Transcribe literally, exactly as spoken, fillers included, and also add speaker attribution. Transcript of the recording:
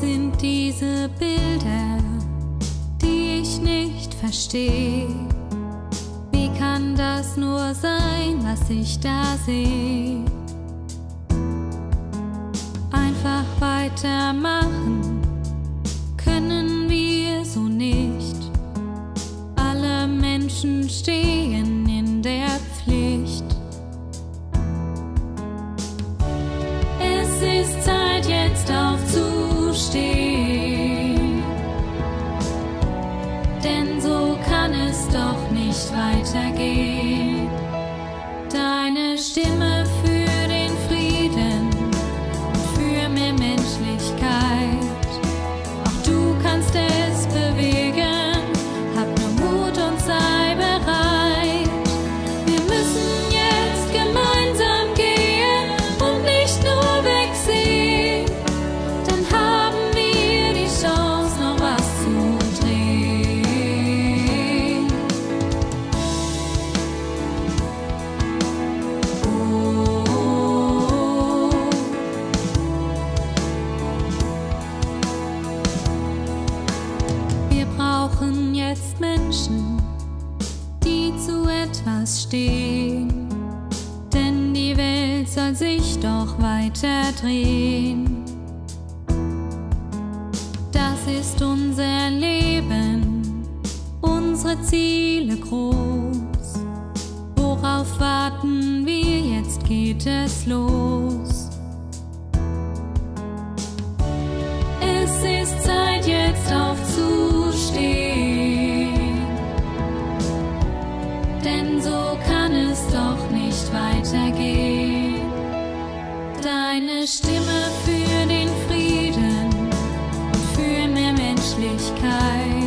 Speaker 1: sind diese Bilder, die ich nicht verstehe? Wie kann das nur sein, was ich da sehe? Einfach weitermachen können wir so nicht. Alle Menschen stehen in der Pflicht. Es ist Zeit, jetzt aufzustehen, denn so kann es doch nicht weitergehen. Deine Stimme für den Frieden, für mehr Menschlichkeit, auch du kannst es bewegen. Hab nur Mut und sei bereit. Wir müssen jetzt gemeinsam gehen und nicht nur wegsehen. Dann haben wir die Chance, noch was zu drehen. Oh, oh, oh. Wir brauchen jetzt Menschen, die zu etwas stehen, denn die Welt soll sich doch weiter drehen. Das ist unser Leben, unsere Ziele groß. Worauf warten wir? Jetzt geht es los. Es ist Zeit, jetzt aufzustehen, denn so kann es doch nicht weitergehen. Deine Stimme für den Frieden und für mehr Menschlichkeit.